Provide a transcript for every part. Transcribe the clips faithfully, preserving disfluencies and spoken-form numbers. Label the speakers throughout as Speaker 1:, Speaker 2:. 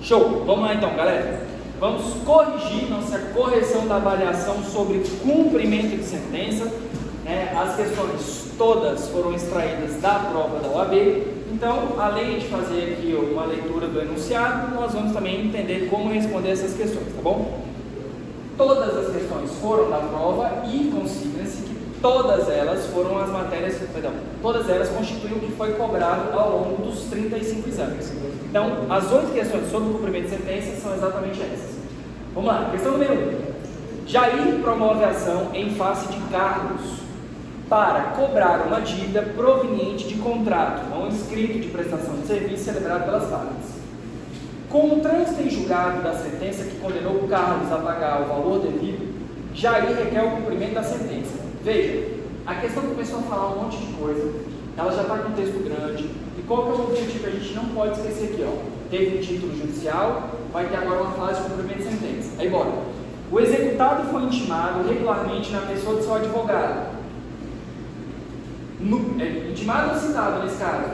Speaker 1: Show! Vamos lá então, galera. Vamos corrigir nossa correção da avaliação sobre cumprimento de sentença. Né? As questões todas foram extraídas da prova da O A B. Então, além de fazer aqui uma leitura do enunciado, nós vamos também entender como responder essas questões, tá bom? Todas as questões foram da prova e consiga-se que todas elas foram as matérias, perdão, todas elas constituem o que foi cobrado ao longo dos trinta e cinco exames. Então, as oito questões sobre o cumprimento de sentença são exatamente essas. Vamos lá, questão número um. Jair promove ação em face de Carlos para cobrar uma dívida proveniente de contrato não escrito de prestação de serviço celebrado pelas partes. Com o trânsito em julgado da sentença que condenou Carlos a pagar o valor devido, Jair requer o cumprimento da sentença. Veja, a questão começou a falar um monte de coisa, ela já está com um texto grande, e qual que é o objetivo que a gente não pode esquecer aqui? Ó? Teve um título judicial, vai ter agora uma fase de cumprimento de sentença. Aí bora. O executado foi intimado regularmente na pessoa de seu advogado. No, é, intimado ou citado nesse caso?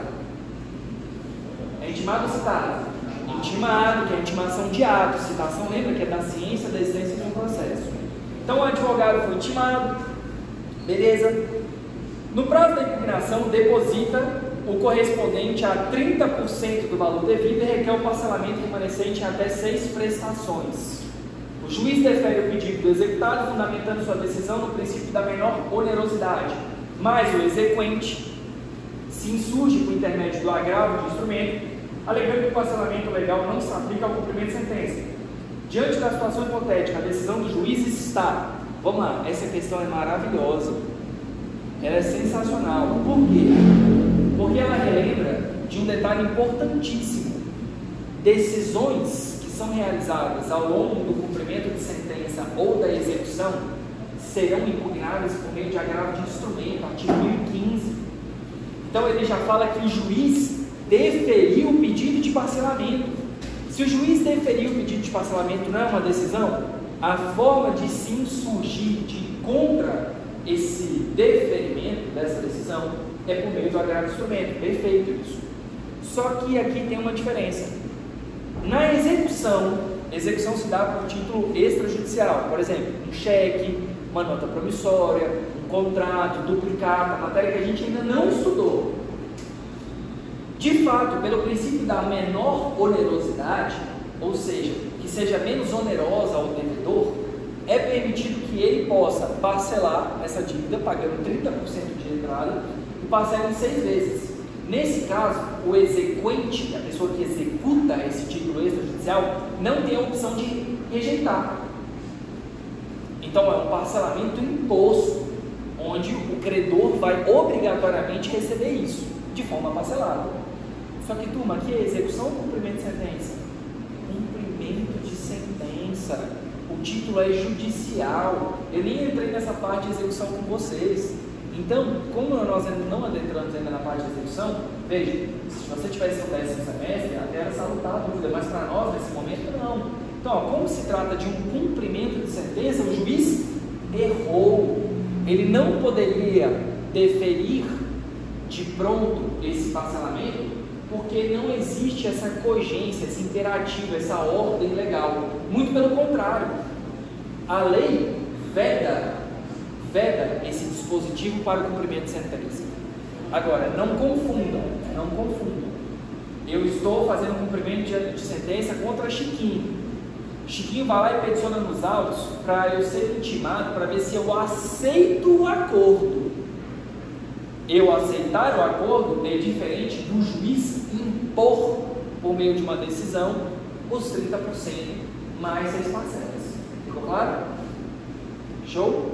Speaker 1: É intimado ou citado? Intimado, que é intimação de ato. Citação, lembra que é da ciência da existência de um processo. Então o advogado foi intimado, beleza? No prazo da impugnação, deposita o correspondente a trinta por cento do valor devido e requer o parcelamento remanescente em até seis prestações. O juiz defere o pedido do executado, fundamentando sua decisão no princípio da menor onerosidade, mas o exequente se insurge por intermédio do agravo de instrumento, alegando que o parcelamento legal não se aplica ao cumprimento de sentença. Diante da situação hipotética, a decisão do juiz está... Vamos lá, essa questão é maravilhosa, ela é sensacional. Por quê? Porque ela relembra de um detalhe importantíssimo. Decisões que são realizadas ao longo do cumprimento de sentença ou da execução serão impugnadas por meio de agravo de instrumento, artigo mil e quinze. Então ele já fala que o juiz deferiu o pedido de parcelamento. Se o juiz deferiu o pedido de parcelamento, não é uma decisão? A forma de se insurgir de contra esse deferimento dessa decisão é por meio do agravo de instrumento. Perfeito isso. Só que aqui tem uma diferença. Na execução, execução se dá por título extrajudicial, por exemplo, um cheque, uma nota promissória, um contrato, duplicata, matéria que a gente ainda não estudou. De fato, pelo princípio da menor onerosidade, ou seja, que seja menos onerosa ao devedor, é permitido que ele possa parcelar essa dívida pagando trinta por cento de entrada e parcela em seis vezes. Nesse caso, o exequente, a pessoa que executa esse título extrajudicial, não tem a opção de rejeitar. Então é um parcelamento imposto, onde o credor vai obrigatoriamente receber isso, de forma parcelada. Só que, turma, aqui é execução ou cumprimento de sentença? Cumprimento de sentença. O título é judicial. Eu nem entrei nessa parte de execução com vocês. Então, como nós não adentramos ainda na parte de execução, veja, se você tivesse um décimo semestre, até era salutar a dúvida, mas para nós, nesse momento, não. Então, ó, como se trata de um cumprimento de sentença, o juiz errou. Ele não poderia deferir de pronto esse parcelamento, porque não existe essa cogência, esse imperativo, essa ordem legal. Muito pelo contrário, a lei veda, veda esse dispositivo para o cumprimento de sentença. Agora, não confundam, não confundam. Eu estou fazendo um cumprimento de, de sentença contra Chiquinho. Chiquinho vai lá e peticiona nos autos para eu ser intimado, para ver se eu aceito o acordo. Eu aceitar o acordo é diferente do juiz impor, por meio de uma decisão, os trinta por cento mais seis parcelas. Ficou claro? Show?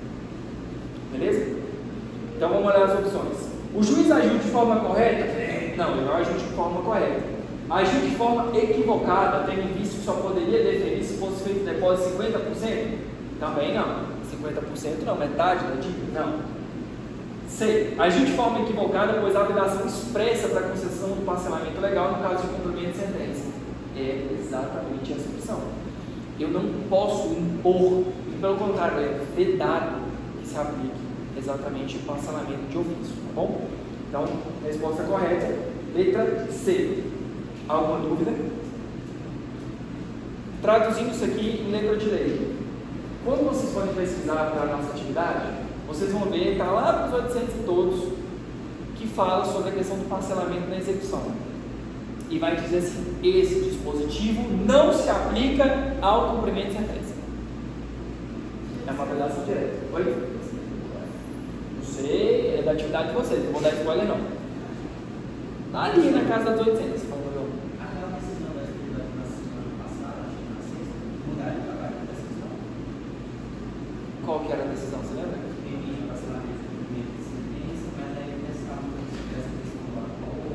Speaker 1: Beleza? Então vamos olhar as opções. O juiz agiu de forma correta? Não, ele não agiu de forma correta. Agiu de forma equivocada, tendo em vista que só poderia deferir se fosse feito depósito de cinquenta por cento? Também não. cinquenta por cento não, metade da dívida? Não. C. Agiu de forma equivocada, pois há obrigação expressa para a concessão do parcelamento legal no caso de cumprimento de sentença. É exatamente essa opção. Eu não posso impor, pelo contrário, é vedado que se aplique exatamente o parcelamento de ofício, tá bom? Então, resposta correta, letra C. Alguma dúvida? Traduzindo isso aqui em letra de lei. Quando vocês forem pesquisar para a nossa atividade, vocês vão ver, está lá para os oitocentos e todos, que fala sobre a questão do parcelamento na execução. E vai dizer assim, esse dispositivo não se aplica ao cumprimento de sentença. É uma aplicação direta. Oi? Não sei, é da atividade de vocês, não vou dar spoiler não. Está ali na casa dos oitocentos.
Speaker 2: Aquela decisão da atividade na semana passada, acho que na sexta, mudar de trabalho da decisão.
Speaker 1: Qual que era a decisão, você lembra?
Speaker 2: Permite parcelamento de cumprimento de sentença, mas aí testar essa questão lá.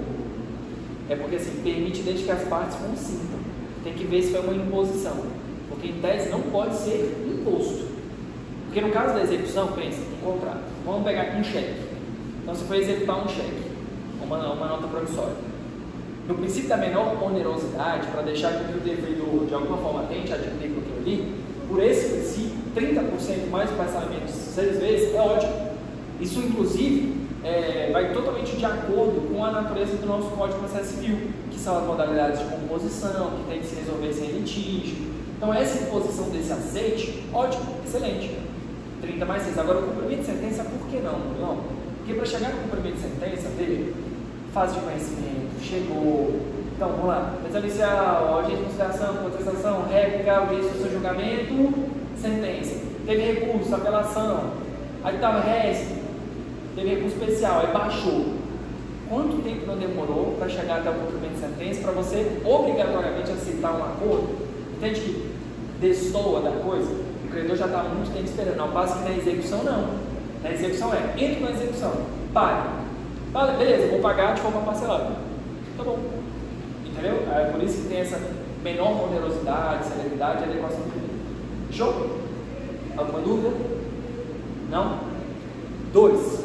Speaker 1: É porque assim, permite desde que as partes consintam. Tem que ver se foi uma imposição. Porque em tese não pode ser imposto. Porque no caso da execução, pensa, um contrato. Vamos pegar aqui um cheque. Então você foi executar um cheque, uma, uma nota promissória. No princípio da menor onerosidade, para deixar que o devedor de alguma forma tente adquirir aquilo ali, por esse princípio, trinta por cento mais o parcelamento seis vezes é ótimo. Isso, inclusive, é, vai totalmente de acordo com a natureza do nosso Código de Processo Civil, que são as modalidades de composição, que tem que se resolver sem litígio. Então, essa imposição desse aceite, ótimo, excelente. trinta mais seis. Agora, o cumprimento de sentença, por que não? Não. Porque para chegar no cumprimento de sentença, veja, fase de conhecimento, chegou. Então, vamos lá. Mesa inicial, audiência de consideração, contestação, réplica, audiência do seu julgamento, sentença. Teve recurso, apelação. Aí estava resto, teve recurso especial, aí baixou. Quanto tempo não demorou para chegar até o cumprimento de sentença para você obrigatoriamente aceitar um acordo? Entende que destoa da coisa? O credor já está há muito tempo esperando. Ao passo que na execução, não. Na execução é, entro na execução, pague. Vale, beleza, vou pagar de forma parcelada. Tá bom. Entendeu? É por isso que tem essa menor onerosidade, celeridade e adequação do direito. Fechou? Alguma dúvida? Não? Dois.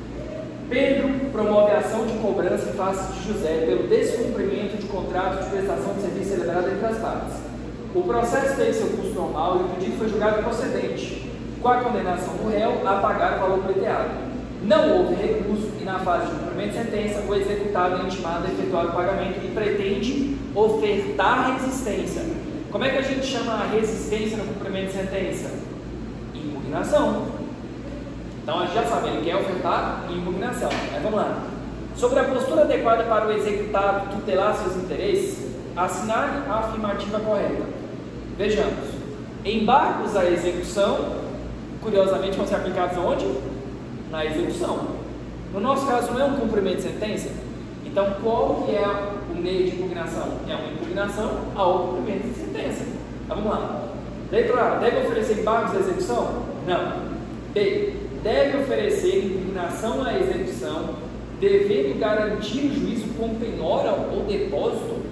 Speaker 1: Pedro promove a ação de cobrança em face de José pelo descumprimento de contrato de prestação de serviço celebrado entre as partes. O processo teve seu curso normal e o pedido foi julgado procedente, com a condenação do réu a pagar o valor pleiteado. Não houve recurso e, na fase de cumprimento de sentença, o executado é intimado a efetuar o pagamento e pretende ofertar resistência. Como é que a gente chama a resistência no cumprimento de sentença? Impugnação. Então a gente já sabe, ele quer ofertar impugnação. Mas vamos lá. Sobre a postura adequada para o executado tutelar seus interesses, assinar a afirmativa correta. Vejamos, embargos à execução, curiosamente vão ser aplicados onde? Na execução. No nosso caso não é um cumprimento de sentença, então qual que é o meio de impugnação? É uma impugnação ao cumprimento de sentença. Então vamos lá. Letra A, deve oferecer embargos à execução? Não. B, deve oferecer impugnação à execução, devendo garantir o juízo com penhora ou depósito?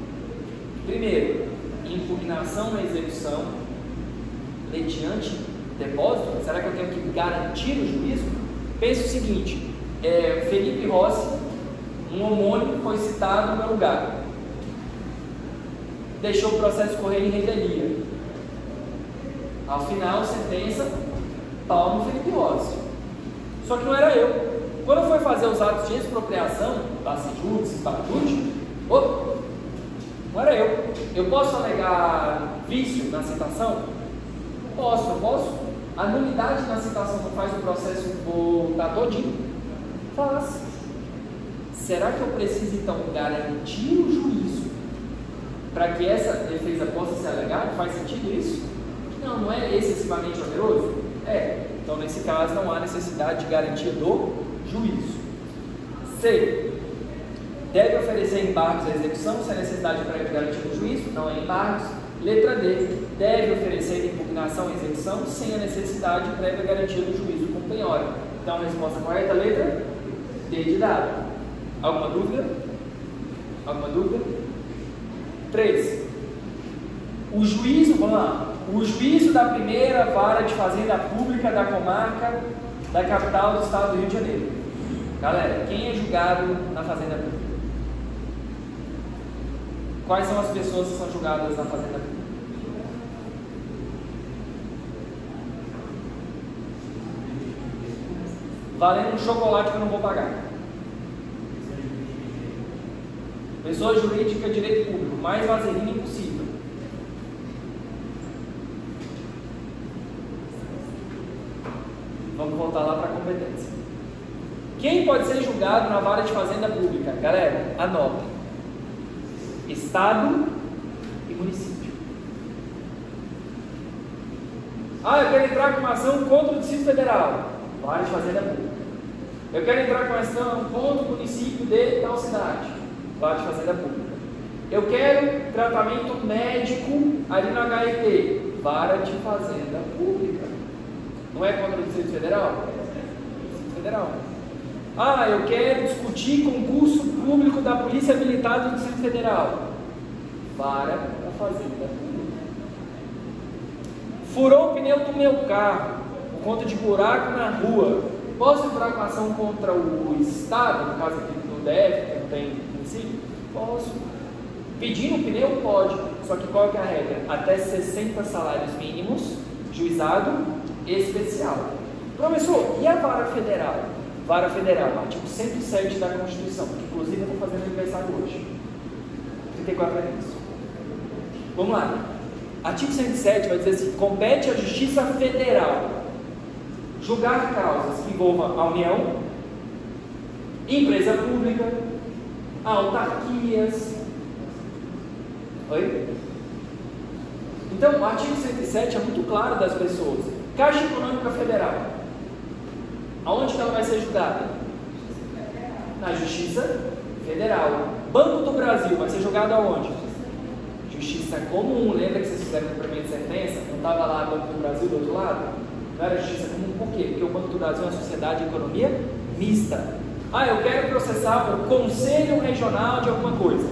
Speaker 1: Primeiro, impugnação na execução, mediante depósito. Será que eu tenho que garantir o juízo? Pense o seguinte, é, Felipe Rossi, um homônimo, foi citado no meu lugar, deixou o processo correr em revelia. Ao final, sentença, pau no Felipe Rossi. Só que não era eu. Quando eu fui fazer os atos de expropriação, passe judice, pajude, oh, não era eu. Eu posso alegar vício na citação? Posso, eu posso. A nulidade na citação não faz o processo voltar todinho? Faz. Será que eu preciso, então, garantir o juízo para que essa defesa possa ser alegada? Faz sentido isso? Não, não é excessivamente oneroso? É. Então, nesse caso, não há necessidade de garantia do juízo. C. Deve oferecer embargos à execução se a necessidade para garantir o juízo? Não é embargos. Letra D. Deve oferecer impugnação à execução sem a necessidade prévia garantia do juízo com penhora. Então, a resposta correta, letra D de dado. Alguma dúvida? Alguma dúvida? três. O juízo, vamos lá, o juízo da primeira vara de fazenda pública da comarca da capital do estado do Rio de Janeiro. Galera, quem é julgado na fazenda pública? Quais são as pessoas que são julgadas na fazenda pública? Valendo um chocolate que eu não vou pagar. Pessoa jurídica, direito público, mais vaselina impossível. Vamos voltar lá para a competência. Quem pode ser julgado na vara de fazenda pública? Galera, anota. Estado e município. Ah, eu quero entrar com uma ação contra o Distrito Federal. Vara de fazenda pública. Eu quero entrar com uma ação contra o município de tal cidade. Vara de fazenda pública. Eu quero tratamento médico ali na H I T. Vara de fazenda pública. Não é contra o Distrito Federal? Distrito Federal. Ah, eu quero discutir concurso público da Polícia Militar do Distrito Federal. Vara da Fazenda Pública. Furou o pneu do meu carro por conta de buraco na rua. Posso entrar com ação contra o Estado, no caso aqui do D F, que não tem município? Posso. Pedindo o pneu, pode. Só que qual que é a regra? Até sessenta salários mínimos, juizado especial. Professor, e a vara federal? Vara federal, artigo cento e sete da Constituição, que inclusive eu estou fazendo aniversário hoje. trinta e quatro anos. Vamos lá. Artigo cento e sete vai dizer assim: compete à Justiça Federal julgar causas que envolvam a União, empresa pública, autarquias. Oi? Então, o artigo cento e sete é muito claro das pessoas. Caixa Econômica Federal. Aonde que ela vai ser julgada? Na Justiça Federal. Banco do Brasil vai ser julgado aonde? Justiça Comum. Lembra que vocês fizeram o cumprimento de sentença? Não estava lá Banco do Brasil do outro lado? Não era Justiça Comum. Por quê? Porque o Banco do Brasil é uma sociedade de economia mista. Ah, eu quero processar o Conselho Regional de alguma coisa.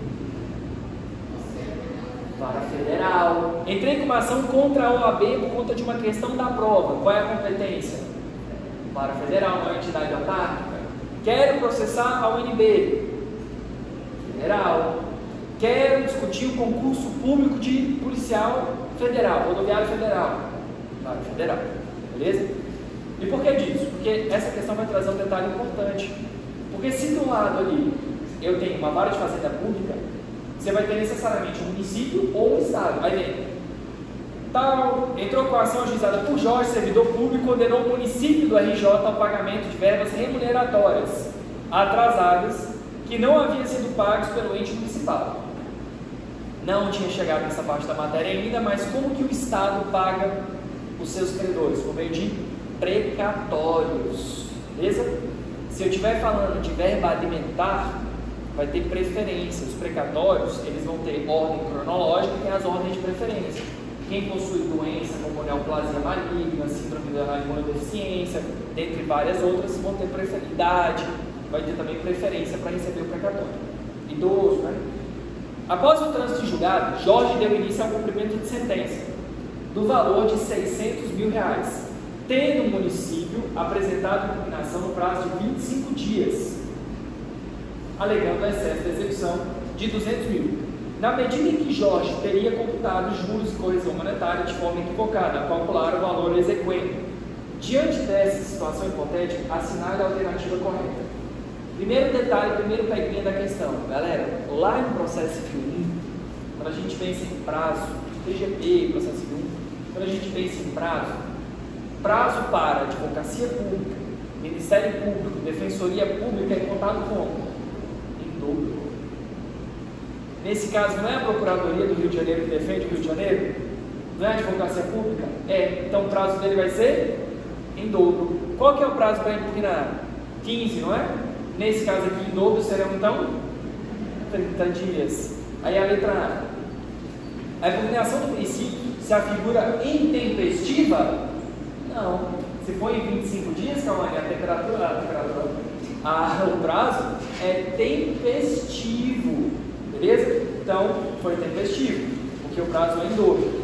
Speaker 1: Vara Federal. Entrei com uma ação contra a O A B por conta de uma questão da prova. Qual é a competência? Vara Federal, não é entidade autárquica. Quero processar a U N B. Federal. Quero discutir o concurso público de policial federal, rodoviário federal. Vara Federal. Beleza? E por que disso? Porque essa questão vai trazer um detalhe importante. Porque se de um lado ali eu tenho uma vara de fazenda pública, você vai ter necessariamente um município ou um estado. Aí vem, tal, entrou com a ação ajuizada por Jorge, servidor público, condenou o município do R J ao pagamento de verbas remuneratórias atrasadas que não haviam sido pagos pelo ente municipal. Não tinha chegado nessa parte da matéria ainda, mas como que o Estado paga os seus credores? Por meio de precatórios. Beleza? Se eu estiver falando de verba alimentar, vai ter preferência. Os precatórios, eles vão ter ordem cronológica e as ordens de preferência. Quem possui doença como neoplasia maligna, síndrome da imunodeficiência, dentre várias outras, vão ter preferidade, vai ter também preferência para receber o precatório. Idoso, né? Após o trânsito de julgado, Jorge deu início ao cumprimento de sentença do valor de seiscentos mil reais, tendo o município apresentado a impugnação no prazo de vinte e cinco dias, alegando excesso de execução de duzentos mil. Na medida em que Jorge teria computado juros e correção monetária de forma equivocada, a calcular o valor exequendo. Diante dessa situação hipotética, assinale a alternativa correta. Primeiro detalhe, primeiro peguinha da questão. Galera, lá no processo civil um, quando a gente pensa em prazo, T G P, processo civil um, quando a gente pensa em prazo, prazo para advocacia pública, Ministério Público, Defensoria Pública é contado como? Em dobro. Nesse caso, não é a Procuradoria do Rio de Janeiro que defende o Rio de Janeiro? Não é a Advocacia Pública? É. Então o prazo dele vai ser em dobro. Qual que é o prazo para impugnar? quinze, não é? Nesse caso aqui, em dobro, serão então trinta dias. Aí a letra A. A impugnação do município se afigura intempestiva? Não. Se for em vinte e cinco dias, calma aí, a temperatura, a temperatura, a, o prazo é tempestivo. Beleza? Então, foi tempestivo, porque o prazo é em dobro.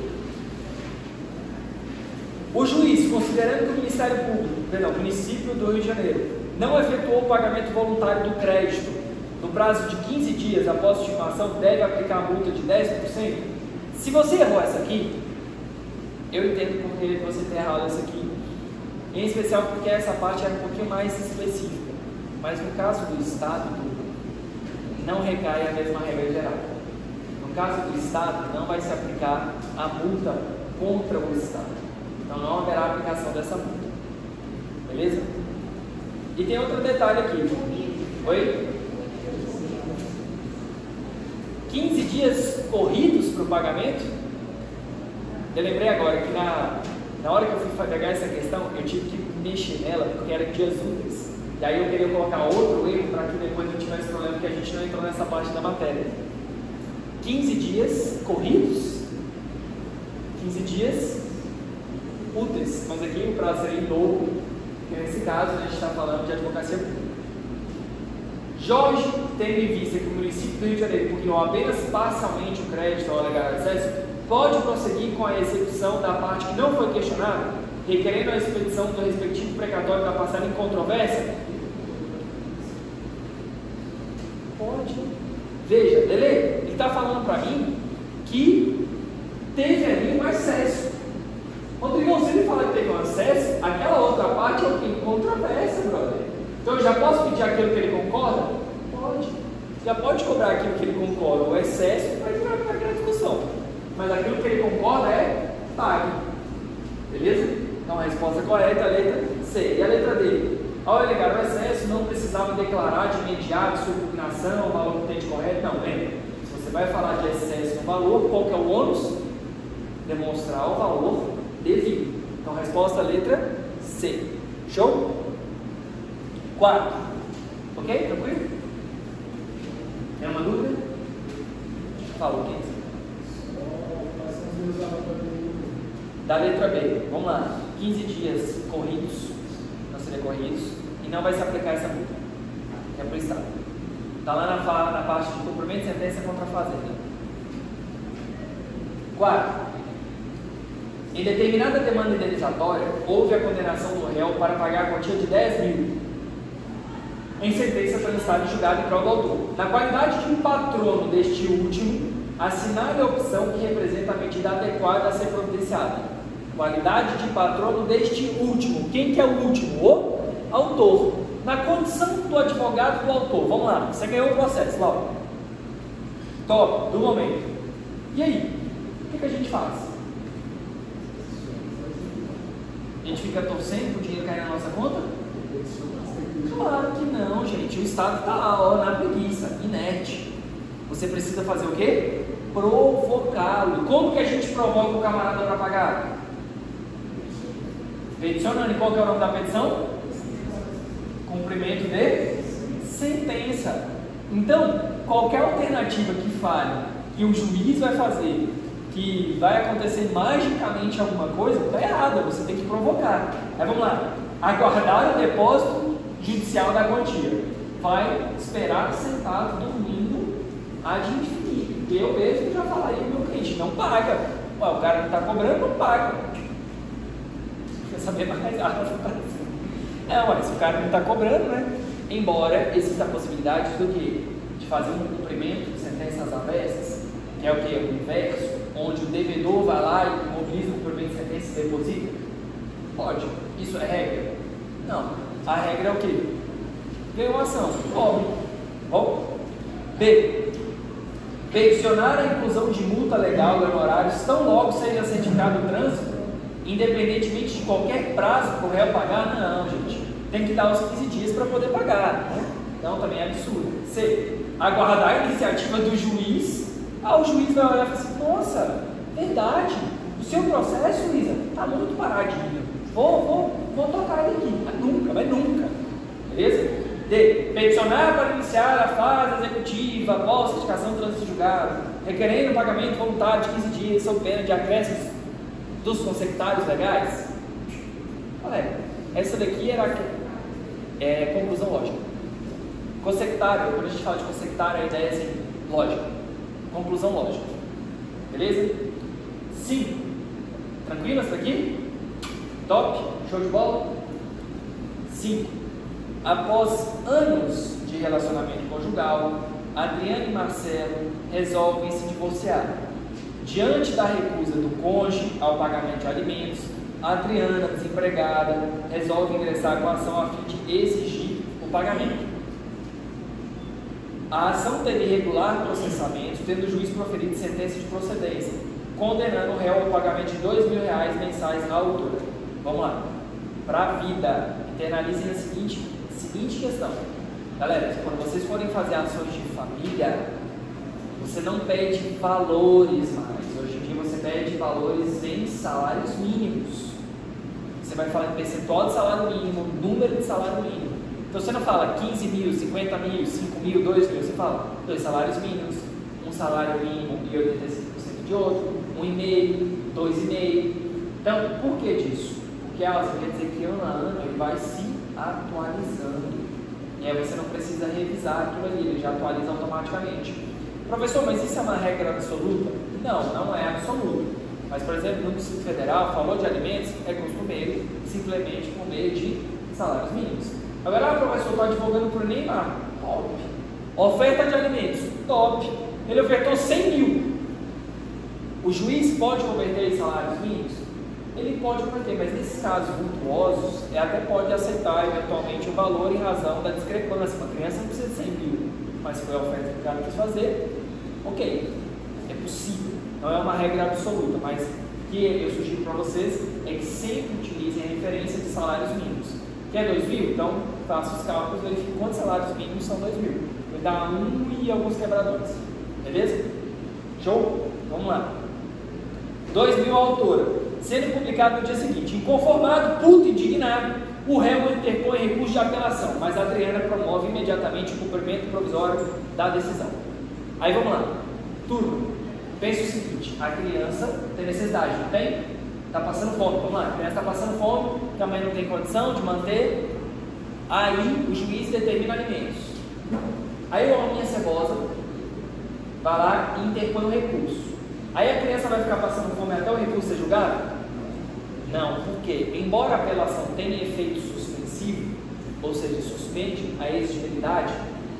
Speaker 1: O juiz, considerando que o Ministério Público, perdão, o município do Rio de Janeiro, não efetuou o pagamento voluntário do crédito no prazo de quinze dias após a estimação, deve aplicar a multa de dez por cento. Se você errou essa aqui, eu entendo porque você tem errado essa aqui, em especial porque essa parte era um pouquinho mais específica. Mas no caso do Estado, não recai a mesma regra geral. No caso do Estado, não vai se aplicar a multa contra o Estado. Então não haverá aplicação dessa multa. Beleza? E tem outro detalhe aqui. Oi? quinze dias corridos para o pagamento? Eu lembrei agora que na, na hora que eu fui pegar essa questão, eu tive que mexer nela porque era dias úteis. E aí eu queria colocar outro erro para que depois não tivesse problema, porque a gente não entrou nessa parte da matéria. quinze dias corridos, quinze dias úteis, mas aqui o prazo seria em dobro, porque nesse caso a gente está falando de advocacia pública. Jorge, tendo em vista que o município do Rio de Janeiro puniu apenas parcialmente o crédito ao alegado acesso, pode prosseguir com a execução da parte que não foi questionada, requerendo a expedição do respectivo precatório da parcela em controvérsia? Pode. Veja, Lele, ele está falando para mim que teve ali um excesso. Rodrigo, se ele fala que teve um excesso, aquela outra parte é o que? Controvérsia, brother. Então eu já posso pedir aquilo que ele concorda? Pode. Já pode cobrar aquilo que ele concorda, o excesso, vai virar para aquela discussão. Mas aquilo que ele concorda é pague. Beleza? Então a resposta correta é a letra C. E a letra D? Ao alegar o excesso, não precisava declarar de imediato sua impugnação, o valor que tem de correto. Não, lembra? Se você vai falar de excesso no valor, qual que é o ônus? Demonstrar o valor devido. Então a resposta é a letra C. Show? quatro. Ok? Tranquilo? Tem uma dúvida? Fala, quinze. Da letra B, vamos lá. quinze dias corridos, não seriam corridos, e não vai se aplicar essa multa, que é para o Estado. Está lá na, na parte de cumprimento de sentença contra a Fazenda. quatro. Em determinada demanda indenizatória, houve a condenação do réu para pagar a quantia de dez mil, em sentença transitada e julgada em prol do autor. Na qualidade de patrono deste último, assinale a opção que representa a medida adequada a ser providenciada. Qualidade de patrono deste último. Quem que é o último? O autor. Na condição do advogado do autor. Vamos lá, você ganhou o processo, Laura. Top, do momento. E aí? O que, que a gente faz? A gente fica torcendo para o dinheiro cair na nossa conta? Claro que não, gente. O Estado está lá, ó, na preguiça, inerte. Você precisa fazer o quê? Provocá-lo. Como que a gente provoca o camarada para pagar? Peticionando. E qual que é o nome da petição? Cumprimento de sentença. Então, qualquer alternativa que fale que o juiz vai fazer, que vai acontecer magicamente alguma coisa, está errada. Você tem que provocar. Aí vamos lá. Aguardar o depósito judicial da quantia. Vai esperar sentado dormindo ad infinito. Eu mesmo já falaria para o meu cliente, não paga. Ué, o cara que está cobrando não paga. Quer saber mais? Ah, é, ué, se o cara não está cobrando, né? Embora exista a possibilidade do quê? De fazer um cumprimento de sentenças avessas, que é o que? O inverso, onde o devedor vai lá e mobiliza o cumprimento de sentença e deposita. Pode. Isso é regra? Não. A regra é o quê? Ganhou uma ação, cobre. Bom? B. Peticionar a inclusão de multa legal em horários tão logo seja certificado o trânsito, independentemente de qualquer prazo para o réu pagar? Não, gente. Tem que dar os quinze dias para poder pagar. Então também é absurdo. C. Aguardar a iniciativa do juiz. Ah, o juiz vai olhar e falar assim: nossa, verdade, o seu processo, Luísa, está muito paradinho. Vou, vou, vou tocar ele aqui. Mas nunca, mas nunca. Beleza? D. Peticionar para iniciar a fase executiva após certificação do trânsito julgado, requerendo o pagamento voluntário de quinze dias sob pena de acréscimos dos consectários legais. Olha, essa daqui era a é, conclusão lógica. Consectário, quando a gente fala de consectário, a ideia é assim, lógica. Conclusão lógica. Beleza? cinco. Tranquilo essa daqui? Top? Show de bola? cinco. Após anos de relacionamento conjugal, Adriana e Marcelo resolvem se divorciar. Diante da recusa do cônjuge ao pagamento de alimentos, Adriana, desempregada, resolve ingressar com a ação a fim de exigir o pagamento. A ação teve regular processamento, tendo o juiz proferido sentença de procedência, condenando o réu ao pagamento de dois mil reais mensais à autora. Vamos lá. Para a vida. internalizem a seguinte, a seguinte questão. Galera, quando vocês forem fazer ações de família, você não pede valores mais. Hoje em dia você pede valores em salários mínimos. Você vai falar em percentual de salário mínimo, número de salário mínimo. Então você não fala quinze mil, cinquenta mil, cinco mil, dois mil, você fala dois salários mínimos, um salário mínimo e oitenta e cinco por cento de outro, um e meio, dois e meio. Então, por que disso? Porque ah, você quer dizer que ano a ano ele vai se atualizando. E aí você não precisa revisar aquilo ali, ele já atualiza automaticamente. Professor, mas isso é uma regra absoluta? Não, não é absoluto. Mas, por exemplo, no Distrito Federal, falou de alimentos, é costumeiro simplesmente por meio de salários mínimos. Agora, o professor está advogando por Neymar, top. Oferta de alimentos, top. Ele ofertou cem mil. O juiz pode converter em salários mínimos? Ele pode converter, mas nesses casos virtuosos, ele até pode aceitar eventualmente o valor em razão da discrepância. Uma criança não precisa de cem mil, mas foi a oferta que o cara quis fazer, ok, é possível. Não é uma regra absoluta, mas o que eu sugiro para vocês é que sempre utilizem a referência de salários mínimos. Quer dois mil? Então faça os cálculos, verifique quantos salários mínimos são dois mil. Vai dar um e alguns quebradores. Beleza? Show? Vamos lá. dois mil a autora. Sendo publicado no dia seguinte. Inconformado, puto, indignado, o réu interpõe recurso de apelação, mas a Adriana promove imediatamente o cumprimento provisório da decisão. Aí vamos lá. Turma, pense o seguinte: a criança tem necessidade, não tem? Está passando fome. Vamos lá. A criança está passando fome, que a mãe não tem condição de manter. Aí o juiz determina alimentos. Aí o Alminha Cebosa vai lá e interpõe o recurso. Aí a criança vai ficar passando fome até o recurso ser julgado? Não, porque embora a apelação tenha efeito suspensivo, ou seja, suspende a exigibilidade,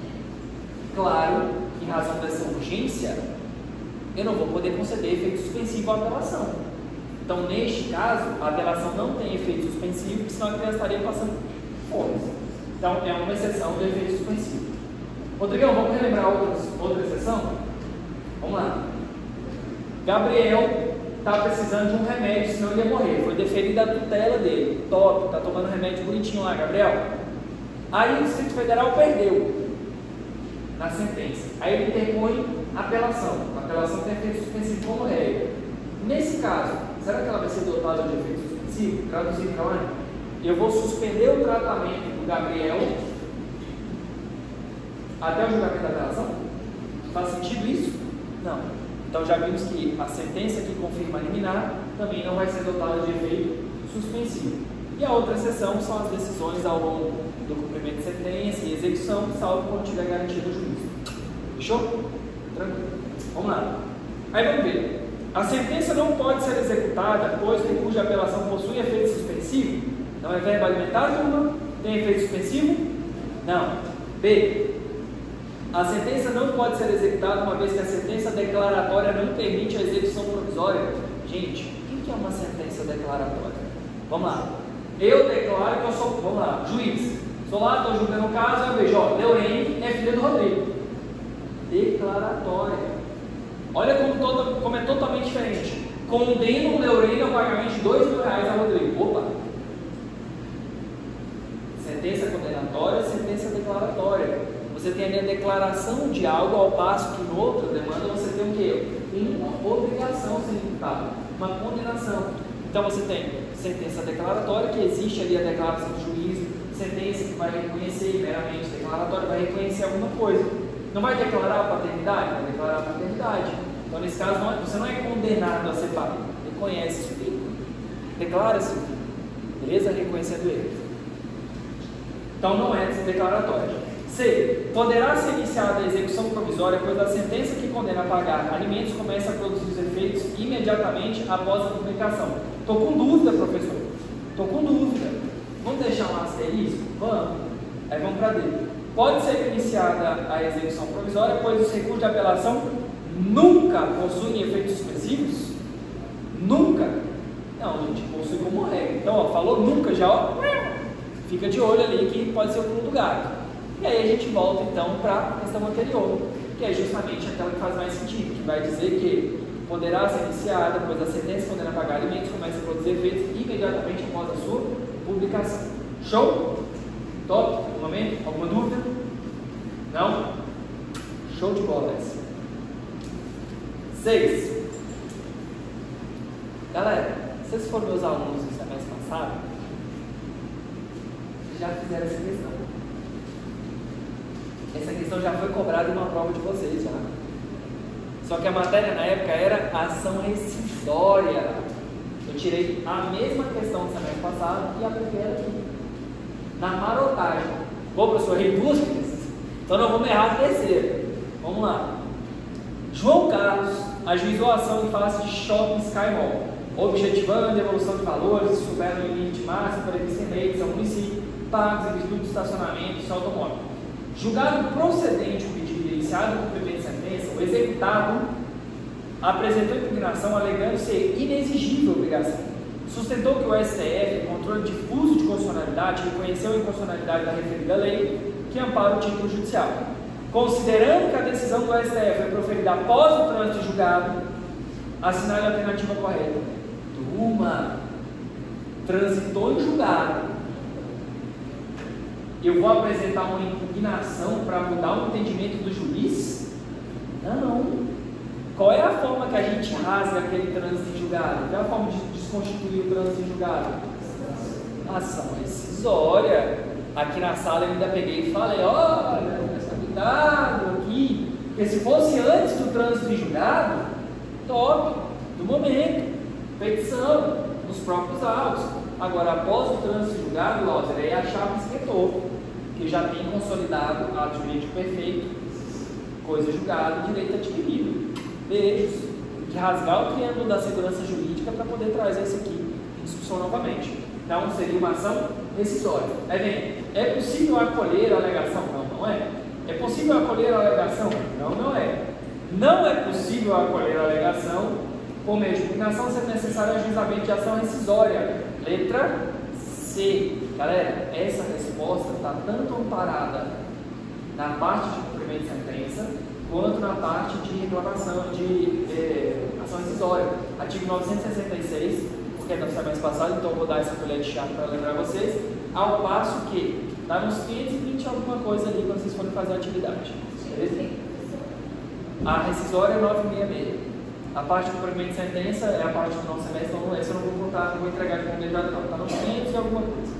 Speaker 1: claro, em razão dessa urgência, eu não vou poder conceder efeito suspensivo à apelação. Então, neste caso, a apelação não tem efeito suspensivo, porque senão a criança estaria passando fome. Então, é uma exceção do efeito suspensivo. Rodrigão, vamos relembrar outras, outra exceção? Vamos lá. Gabriel está precisando de um remédio, senão ele ia morrer. Foi deferida a tutela dele. Top, está tomando remédio bonitinho lá, Gabriel. Aí o Distrito Federal perdeu na sentença. Aí ele interpõe apelação. A apelação tem efeito suspensivo como regra. Nesse caso, será que ela vai ser dotada de efeito suspensivo? Traduzido para onde? Eu vou suspender o tratamento do Gabriel até o julgamento da apelação? Faz sentido isso? Não. Então já vimos que a sentença que confirma a liminar também não vai ser dotada de efeito suspensivo. E a outra exceção são as decisões ao longo do cumprimento de sentença e execução, salvo quando tiver garantia do juízo. Fechou? Tranquilo. Vamos lá. Aí vamos ver. A sentença não pode ser executada, pois o recurso de apelação possui efeito suspensivo. Não é verbo alimentar, turma? Tem efeito suspensivo? Não. B. A sentença não pode ser executada uma vez que a sentença declaratória não permite a execução provisória. Gente, o que é uma sentença declaratória? Vamos lá. Eu declaro que eu sou, vamos lá, juiz. Estou lá, estou julgando o caso, eu vejo, ó, Leurene é filha do Rodrigo. Declaratória. Olha como, todo, como é totalmente diferente. Condeno o Leurene ao pagamento de dois mil reais a Rodrigo. Opa! Sentença condenatória, sentença declaratória. Você tem ali a declaração de algo, ao passo que no outro demanda você tem o quê? Uma obrigação sendo imputada, uma condenação. Então você tem sentença declaratória, que existe ali a declaração do juízo, sentença que vai reconhecer meramente, declaratória vai reconhecer alguma coisa. Não vai declarar a paternidade? Vai declarar a paternidade. Então nesse caso não é, você não é condenado a ser pai, reconhece seu filho, declara seu filho, beleza? Reconhecendo ele. Então não é declaratória. C. Poderá ser iniciada a execução provisória, pois a sentença que condena a pagar alimentos começa a produzir os efeitos imediatamente após a publicação. Estou com dúvida, professor. Estou com dúvida. Vamos deixar um asterisco? Vamos. Aí vamos para D. Pode ser iniciada a execução provisória, pois os recursos de apelação nunca possuem efeitos suspensivos? Nunca? Não, a gente possui como regra. Então, ó, falou nunca já, ó. Fica de olho ali que pode ser o pulo do gato. E aí a gente volta então para a questão anterior, que é justamente aquela que faz mais sentido, que vai dizer que poderá ser iniciada, pois a sentença condena a pagar alimentos começa a produzir efeitos imediatamente após a sua publicação. Show? Top? Algum momento? Alguma dúvida? Não? Show de bola essa. seis. Galera, vocês foram meus alunos no semestre passado? Vocês já fizeram essa questão. Essa questão já foi cobrada em uma prova de vocês já. Só que a matéria na época era ação rescisória. Eu tirei a mesma questão do semestre passado e apliquei ela aqui. Na marotagem. Pô, professor, errei duas vezes. Então não vamos errar a terceira. Vamos lá. João Carlos ajuizou a ação em face de Shopping Sky Mall, objetivando a devolução de valores que superam o limite máximo previsto em lei de São Município, pagos em virtude do estacionamento do seu automóvel. Julgado procedente o pedido de iniciado no cumprimento de sentença, o executado apresentou impugnação alegando ser inexigível a obrigação. Sustentou que o S T F, em controle difuso de constitucionalidade, reconheceu a inconstitucionalidade da referida lei que ampara o título judicial. Considerando que a decisão do S T F foi proferida após o trânsito julgado, assinale a alternativa correta. Turma, transitou em julgado. Eu vou apresentar uma impugnação para mudar o entendimento do juiz? Não. Qual é a forma que a gente rasga aquele trânsito em julgado? Qual é a forma de desconstituir o trânsito em julgado? Ação rescisória. Aqui na sala eu ainda peguei e falei, olha, cuidado aqui, porque se fosse antes do trânsito em julgado, top, do momento, petição, nos próprios autos. Agora, após o trânsito em julgado, Lózer, aí a chave esquentou, que já tem consolidado ato jurídico perfeito, coisa julgada, direito adquirido. Beijos. Tem que rasgar o triângulo da segurança jurídica para poder trazer isso aqui em discussão novamente. Então, seria uma ação rescisória. Aí vem, é possível acolher a alegação? Não, não é. É possível acolher a alegação? Não, não é. Não é possível acolher a alegação por meio de impugnação sendo necessário ajuizamento de ação rescisória. Letra C. Galera, essa resposta está tanto amparada na parte de cumprimento de sentença quanto na parte de reclamação de eh, ação rescisória. Artigo novecentos e sessenta e seis, porque é do semestre passado, então eu vou dar essa colher de chá para lembrar vocês, ao passo que está nos quinhentos e vinte alguma coisa ali quando vocês forem fazer a atividade. Beleza? A rescisória é novecentos e sessenta e seis. A parte do cumprimento de sentença é a parte do nosso semestre, então essa eu não vou contar, não vou entregar de imediato não. Está nos quinhentos e alguma coisa.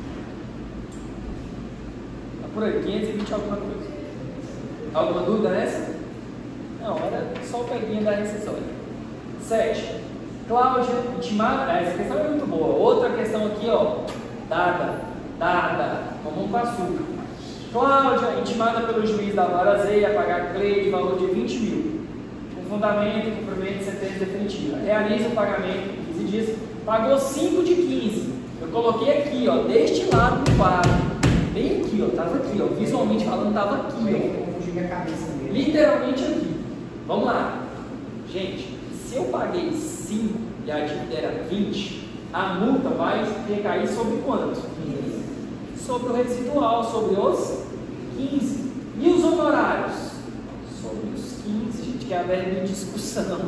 Speaker 1: Está por aí, quinhentos e vinte alguma coisa. Alguma dúvida nessa? Não, era só o peguinho da rescisória. sete. Cláudia, intimada. Essa questão é muito boa. Outra questão aqui, ó. Dada, dada, mamão com açúcar. Cláudia, intimada pelo juiz da vara Z a pagar CLEI de valor de vinte mil. Com fundamento e cumprimento de sentença definitiva. Realiza o pagamento em quinze dias. Pagou cinco de quinze. Eu coloquei aqui, ó, deste lado do quadro. Bem aqui, ó. Tava aqui, ó. Visualmente falando, tava aqui, ó.
Speaker 2: Confundi minha cabeça mesmo.
Speaker 1: Literalmente aqui. Vamos lá. Gente, se eu paguei cinco e a dívida era vinte, a multa vai recair sobre quanto? quinze. Sobre o residual, sobre os quinze. E os honorários? Sobre os quinze, gente, que é a velha discussão.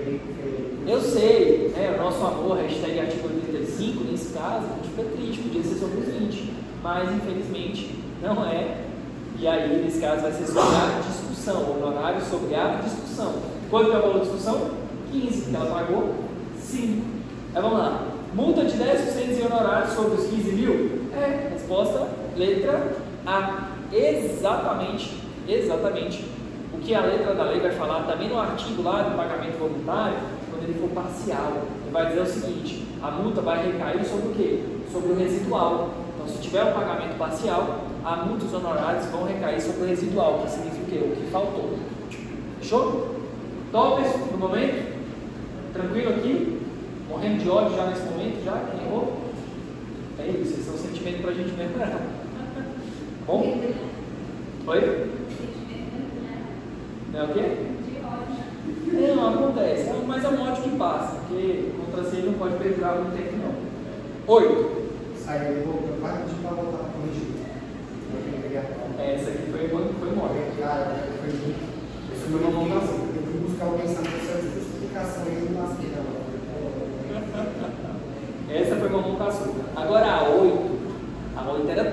Speaker 1: Eu sei, né, o nosso amor, hashtag artigo oitenta e cinco, nesse caso, a gente fica triste, podia ser sobre os vinte, mas infelizmente não é. E aí, nesse caso, vai ser sobre a discussão, honorário sobre a discussão. Quanto é o valor da discussão? quinze, porque ela pagou cinco. Aí vamos lá. Multa de dez por cento de honorários sobre os quinze mil? É, resposta, letra A. Exatamente, exatamente. O que a letra da lei vai falar também no artigo lá do pagamento voluntário, quando ele for parcial. Ele vai dizer o seguinte, a multa vai recair sobre o quê? Sobre o residual. Então, se tiver o pagamento parcial, a multa e os honorários vão recair sobre o residual, que significa o quê? O que faltou. Fechou? Tops no momento? Tranquilo aqui? Morrendo de ódio já nesse momento? Já? Quem errou? É isso, esse é o sentimento pra gente melhorar. Bom? Oi? É o quê? Não, acontece. Mas é um ódio que passa, porque contra si não pode perdurar muito tempo, não. Oito.
Speaker 2: Sai, eu vou preparar para voltar para corrigir.
Speaker 1: Essa aqui foi quando foi morte.
Speaker 2: Cara, foi isso foi uma montação. Eu fui buscar o pensamento dessa explicação aí no nasci
Speaker 1: Essa foi uma montação. Agora a oito. A oito era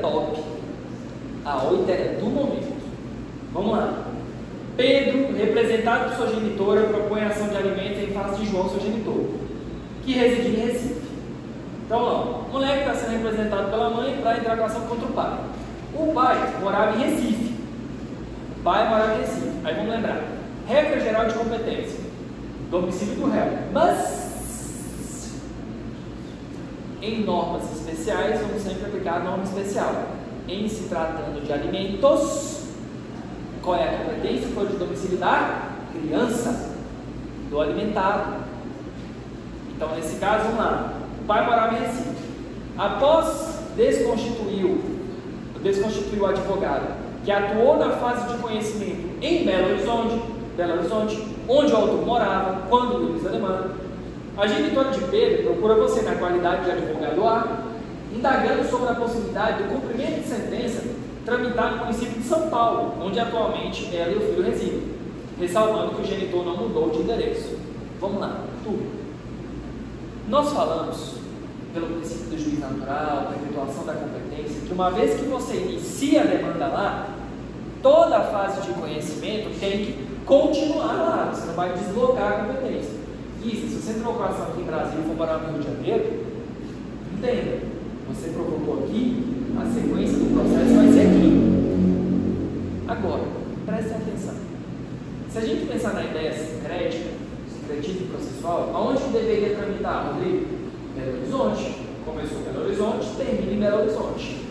Speaker 1: Maria, sua genitora, propõe ação de alimentos em face de João, seu genitor, que residia em Recife. Então, ó, o moleque está sendo representado pela mãe para entrar com ação contra o pai. O pai morava em Recife. O pai morava em Recife. Aí vamos lembrar. Regra geral de competência. Domicílio do réu. Mas, em normas especiais, vamos sempre aplicar a norma especial. Em se tratando de alimentos, qual é a competência? Foi de domicílio da criança, do alimentado. Então, nesse caso, vamos lá. O pai morava em Recife. Após desconstituir, desconstituir o advogado que atuou na fase de conhecimento em Belo Horizonte, Belo Horizonte, onde o autor morava, quando Luiz Alemão, a genitora de Pedro procura você na qualidade de advogado A, indagando sobre a possibilidade do cumprimento de sentença tramitar no município de São Paulo, onde atualmente ela e o filho residem, ressalvando que o genitor não mudou de endereço. Vamos lá, tudo. Nós falamos, pelo princípio do juiz natural, perpetuação da competência, que uma vez que você inicia a demanda lá, toda a fase de conhecimento tem que continuar lá, você não vai deslocar a competência. Isso, se você entrou com a ação aqui em Brasília e for para o Rio de Janeiro, entenda, você provocou aqui, a sequência do processo vai ser aqui. Agora, prestem atenção. Se a gente pensar na ideia sincrética, sincretismo processual, aonde que deveria tramitar, Rodrigo? Belo Horizonte. Começou em Belo Horizonte, termina em Belo Horizonte.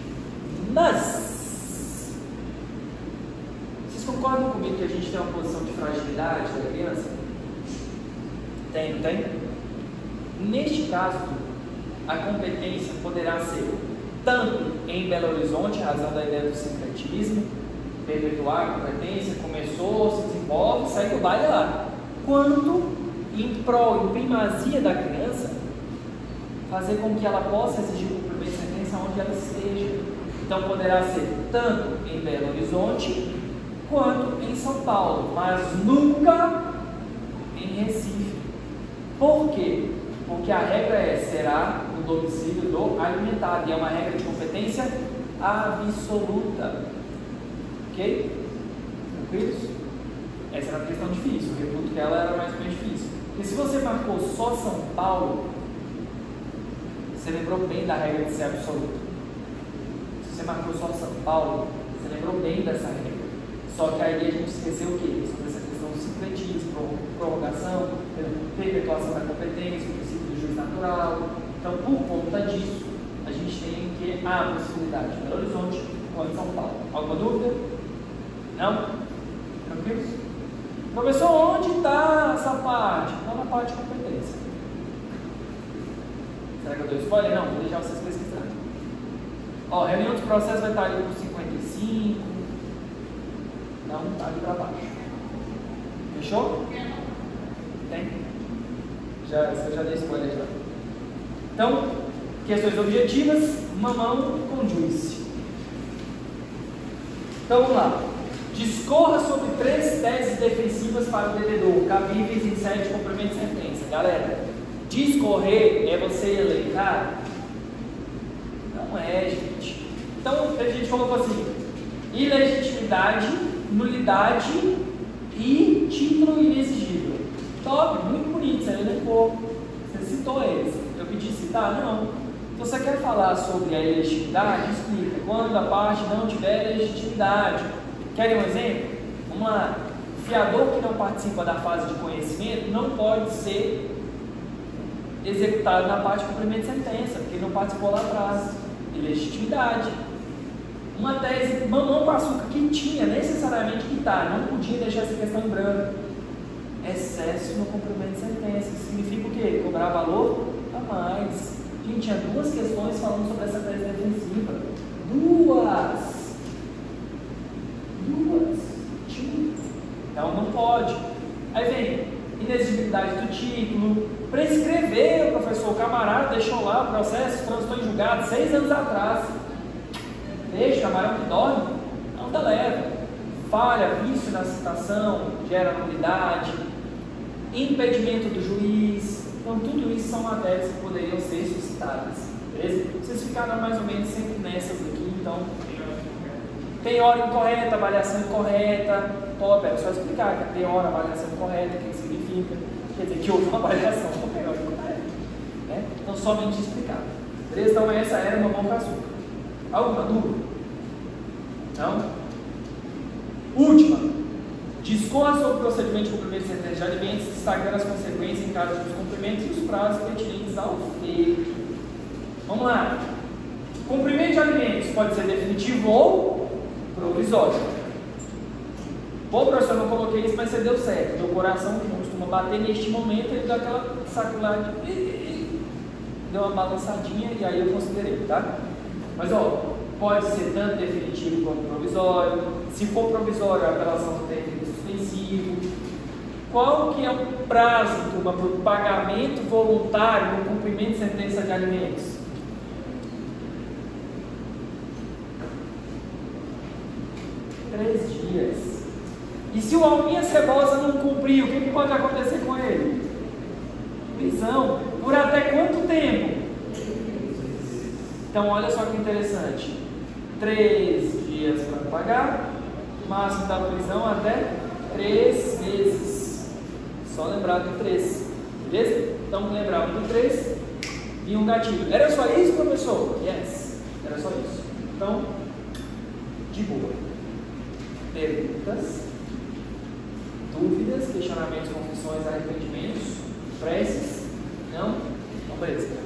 Speaker 1: Mas, vocês concordam comigo que a gente tem uma posição de fragilidade da criança? Tem, não tem? Neste caso, a competência poderá ser tanto em Belo Horizonte, em razão da ideia do sincretismo, perpetuar a competência, começou, se desenvolve, sai do baile lá, quanto em prol, em primazia da criança, fazer com que ela possa exigir o cumprimento de sentença onde ela esteja. Então poderá ser tanto em Belo Horizonte quanto em São Paulo, mas nunca em Recife. Por quê? Porque a regra é, será no domicílio do alimentado, e é uma regra de competência absoluta. Ok? Tranquilos? Essa era uma questão difícil, o reputo que ela era mais ou menos difícil. Porque se você marcou só São Paulo, você lembrou bem da regra de ser absoluta. Se você marcou só São Paulo, você lembrou bem dessa regra. Só que aí a gente esqueceu o quê? Sobre essa questão do sincretismo, prorrogação, perpetuação da competência, o princípio do juiz natural. Então, por conta disso, a gente tem que a possibilidade de Belo Horizonte ou de São Paulo. Alguma dúvida? Não? Tranquilos? Professor, onde está essa parte? Não na parte de competência. Será que eu dou spoiler? Não, vou deixar vocês pesquisarem. Ó, reunião de processo vai estar ali por cinquenta e cinco. Não, está ali para baixo. Fechou? Tem? Já, eu já dei spoiler já. Então, questões objetivas, mamão com juiz. Então vamos lá. Discorra sobre três teses defensivas para o devedor, cabíveis em sede de cumprimento de sentença. Galera, discorrer é você elencar? Não é, gente. Então a gente colocou assim: ilegitimidade, nulidade e título inexigível. Top, muito bonito, você elencou. Você citou eles. Eu pedi citar? Não. Então você quer falar sobre a ilegitimidade? Explica. Quando a parte não tiver legitimidade. Querem um exemplo? Vamos lá. O fiador que não participa da fase de conhecimento não pode ser executado na parte de cumprimento de sentença, porque ele não participou lá atrás. Ilegitimidade. Uma tese mamão com açúcar que tinha, necessariamente que está, não podia deixar essa questão em branco. Excesso no cumprimento de sentença. Significa o quê? Cobrar valor a mais. Gente, tinha duas questões falando sobre essa tese defensiva. Duas. Duas. Tinha. Então não pode. Aí vem inexigibilidade do título. Prescrever, o professor, o camarada deixou lá o processo, transitou em julgado seis anos atrás. Deixa, camarão que dorme, não dá leve. Falha, vício na citação, gera nulidade, impedimento do juiz. Então, tudo isso são matérias que poderiam ser suscitadas. Beleza? Vocês ficaram mais ou menos sempre nessas aqui, então. Tem hora incorreta, avaliação incorreta. top, era só explicar que tem hora, avaliação correta, o que, que significa, quer dizer, que houve uma avaliação correta, né? Então, somente explicar. Beleza? Então, essa era uma mão para açúcar. Alguma dúvida? Não? Última. Discorra sobre o procedimento de cumprimento de sentença de alimentos, destacando as consequências em caso dos cumprimentos e os prazos pertinentes ao feito. Vamos lá. Cumprimento de alimentos pode ser definitivo ou provisório. Bom, professor, eu não coloquei isso, mas você deu certo. Meu coração costuma bater neste momento, ele dá aquela saculada, deu uma balançadinha e aí eu considerei, tá? Mas, ó, pode ser tanto definitivo quanto provisório. Se for provisório, a apelação não tem efeito suspensivo. Qual que é o prazo, turma, para o pagamento voluntário no cumprimento de sentença de alimentos? Três dias. E se o Alminha Cebosa não cumprir, o que, que pode acontecer com ele? Prisão. Por até quanto tempo? Então, olha só que interessante. Três dias para pagar, máximo da prisão até três meses. Só lembrar do três, beleza? Então, lembrar do três, vinha um gatilho. Era só isso, professor? Yes, era só isso. Então, de boa. Perguntas, dúvidas, questionamentos, confissões, arrependimentos, preces? Não? Então, beleza.